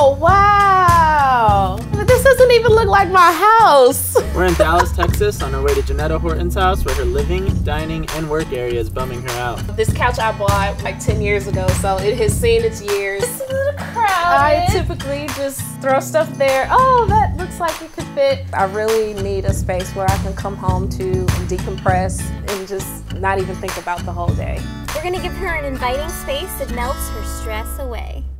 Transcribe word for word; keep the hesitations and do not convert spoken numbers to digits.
Oh, wow. This doesn't even look like my house. We're in Dallas, Texas, on our way to Janetta Horton's house, where her living, dining, and work area is bumming her out. This couch I bought like ten years ago, so it has seen its years. It's a little crowded. I typically just throw stuff there. Oh, that looks like it could fit. I really need a space where I can come home to and decompress and just not even think about the whole day. We're gonna give her an inviting space that melts her stress away.